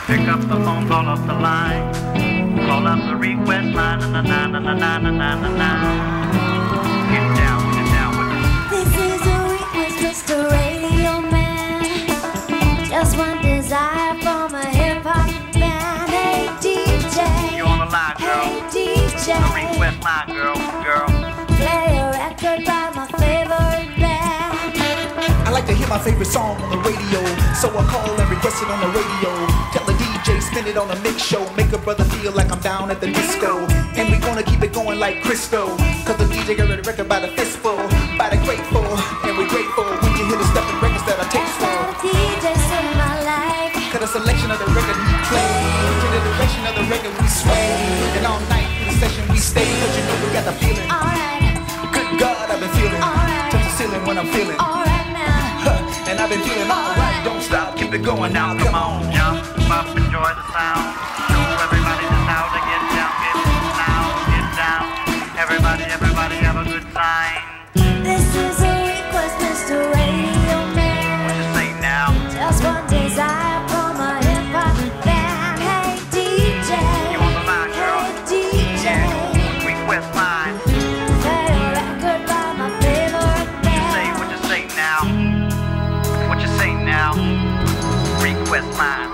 Pick up the phone, call up the line. Call up the request line. Na na na na na na na na na. Get down with it. This is a request, Mr. Radio Man. Just one desire from a hip hop band. Hey DJ, You on the line, girl? hey DJ, The request line, girl. play a record by my favorite band. I like to hear my favorite song on the radio, so I call and request it on the radio. Tell the DJ, spin it on a mix show, make a brother feel like I'm down at the disco. And we gonna keep it going like Crisco, cause the DJ got a record by the fistful, by the grateful. And we're grateful when you hear the stuff and records that are tasteful. DJ saved my life. Cause the selection of the record we play, to the direction of the record we sway. And all night through the session we stay, cause you know we got the feeling. Alright, Good God, I've been feeling. Alright. Touch the ceiling when I'm feeling. alright now. And I've been feeling alright. Don't stop, keep it going now. Come on, jump up, enjoy the sound. Show everybody just how to get down, get down. Everybody have a good time. This is a request, Mr. Radio Man. What you say now? Just one desire from a hip hop band. Hey DJ, You on the line, girl? hey DJ, Request line. play a record by my favorite band. What you say now? What you say now? Request line.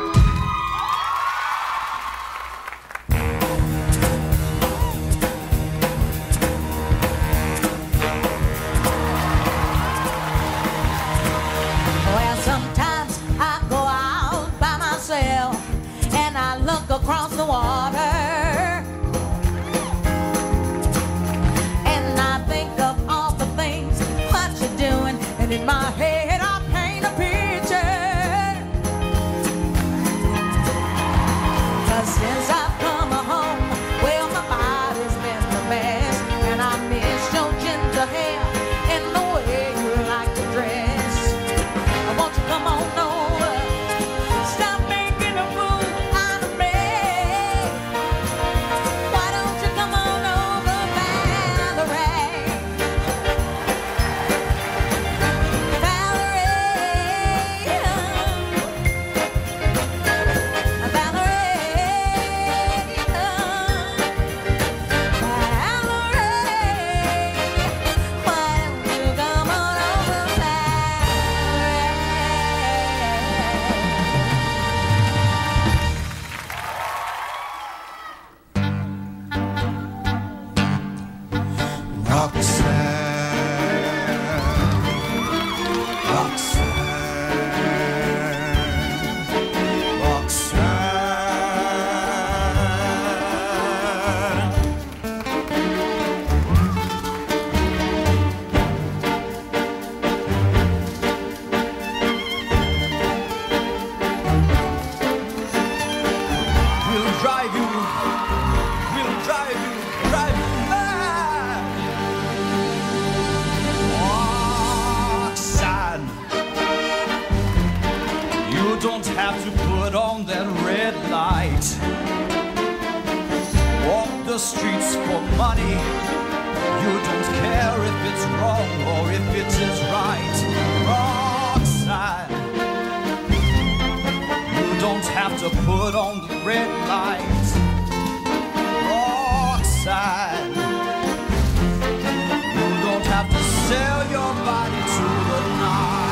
Well, sometimes I go out by myself and I look across the water and I think of all the things what you're doing, and in my head I paint a picture. 'Cause since I've come home, well, my body's been a mess, and I miss your gentle hair and the way you like to dress. Won't you come on over? Stop making a fool out of me. Why don't you come on over, Valerie? don't have to put on that red light. Walk the streets for money. You don't care if it's wrong or if it is right. Rockside. You don't have to put on the red light. Rockside. You don't have to sell your body to the night.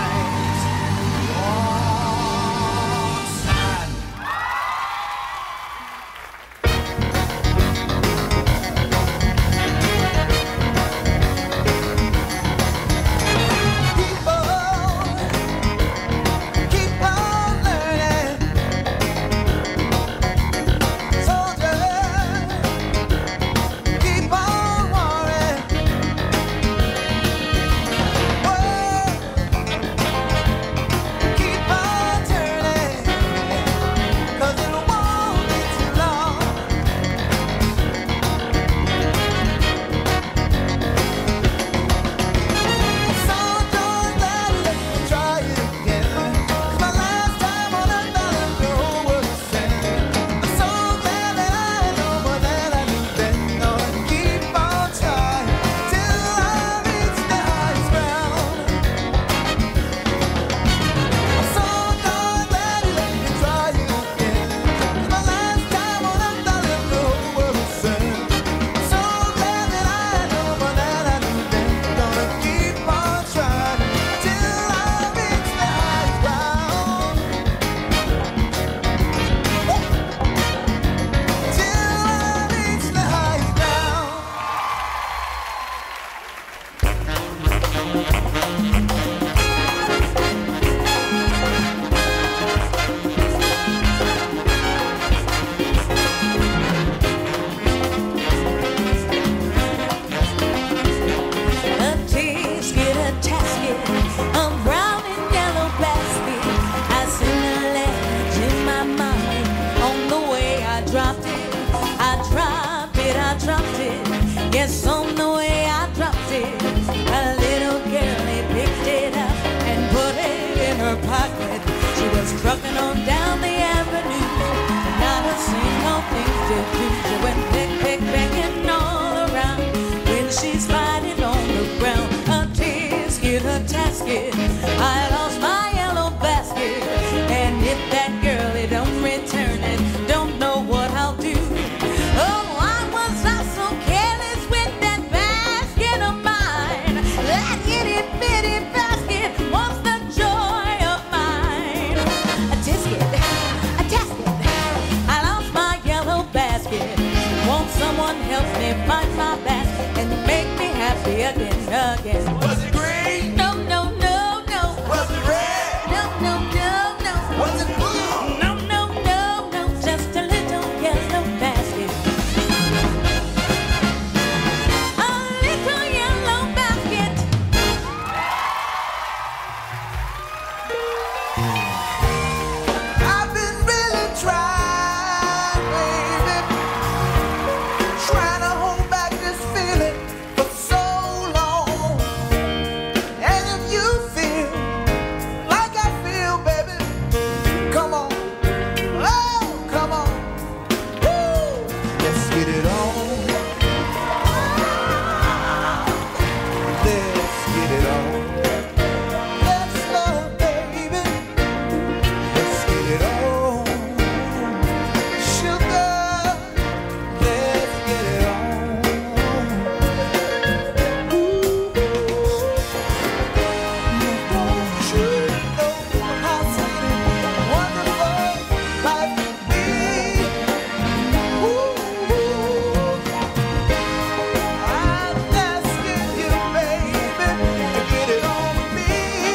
tears. A little girlie picked it up and put it in her pocket. She was trucking on down the avenue, not a single thing to do. She went pick, pick, picking all around. When she's sliding on the ground, her tears hit her tasket. I lost my yellow basket, and if that girlie don't return it, don't know what I'll do. Oh, why was I so careless with that basket of mine? That itty bitty basket was the joy of mine. A tisket, a tasket, I lost my yellow basket. Won't someone help me find my basket and make me happy again, again? Was it green? No, no, no, no. Was it red? No, no, no, no. Was it blue? No, no, no, no, just a little yellow basket. A little yellow basket. I've been really trying, baby, trying to hold back this feeling for so long. And if you feel like I feel, baby, come on, oh, come on, woo, let's get it on. Let's get it on. Let's love, baby. Let's get it on. Sugar, let's get it on. Ooh, don't you know how sweet and wonderful life can be? Ooh, I'm asking you, baby, to get it on with me.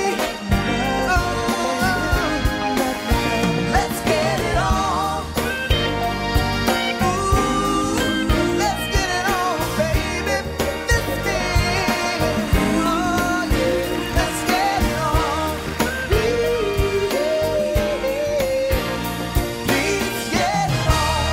Let's get it on. Ooh, let's get it on, baby. This feeling, oh yeah, let's get it on. Please get it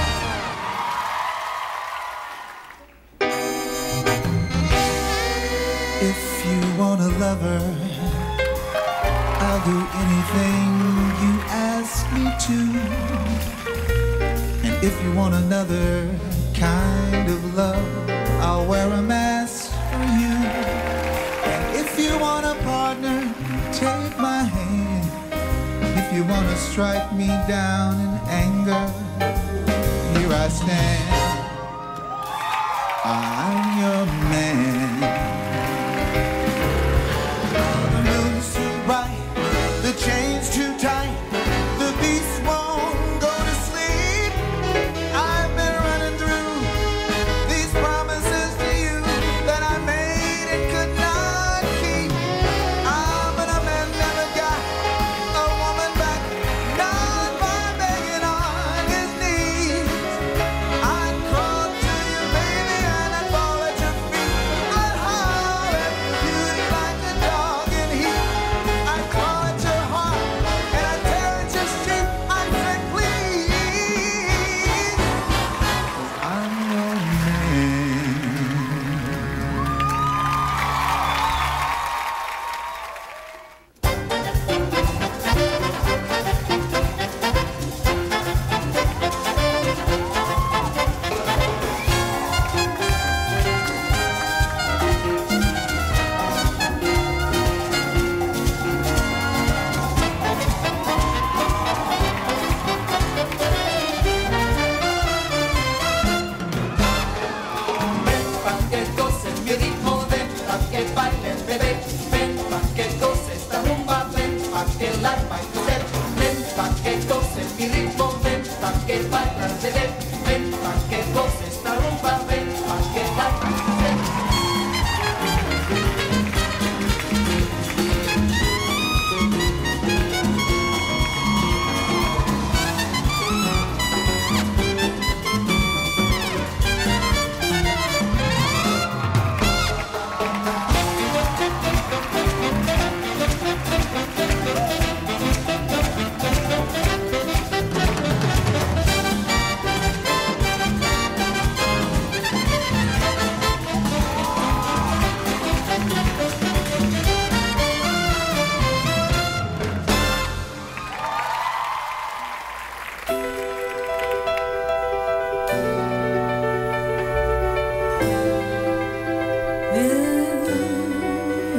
on. If you want a lover, I'll do anything you ask me to. And if you want another kind of love, I'll wear a mask for you. And if you want a partner, take my hand. If you want to strike me down in anger, here I stand. I'm your man. The moon's too bright, the chain's too tight, the beast won't go to sleep. I've been running through these promises to you that I made and could not keep. But a man never got a woman back, not by begging on his knees. I'd crawl to you, baby, and I'd fall at your feet. I'd howl at beauty like a dog in heat. I'd claw at your heart and I'd tear at your sheep. I'd say, please, 'cause I'm your man. Ven pa' que goces mi ritmo, ven pa' que bailes, bebé. Ven pa' que goces esta rumba, ven pa' que la bailes. Ven pa' que goces mi ritmo, ven pa' que bailes, bebé. Ven pa' que goces esta rumba, ven pa' que la bailes.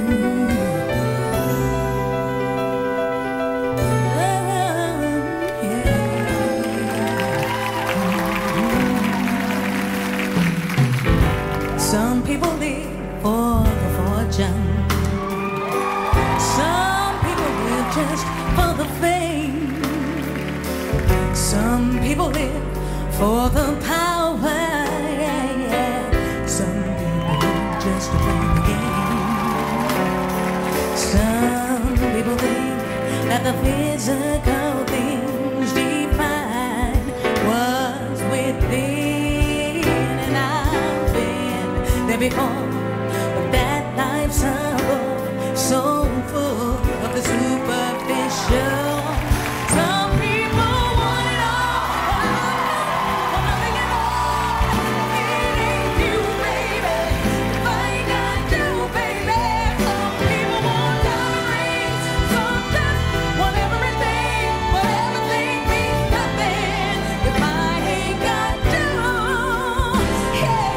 Some people live for the fortune. Some people live just for the fame. Some people live for the power. Some people live just to play the game. Some people think that the physical things define what's within, and I've been there before, but that life's a road so full of the superficial. Some people want it all, or nothing at all. It ain't you, baby. If I ain't got you, baby. Some people want diamond rings, some just want everything, but everything means nothing if I ain't got you. Hey,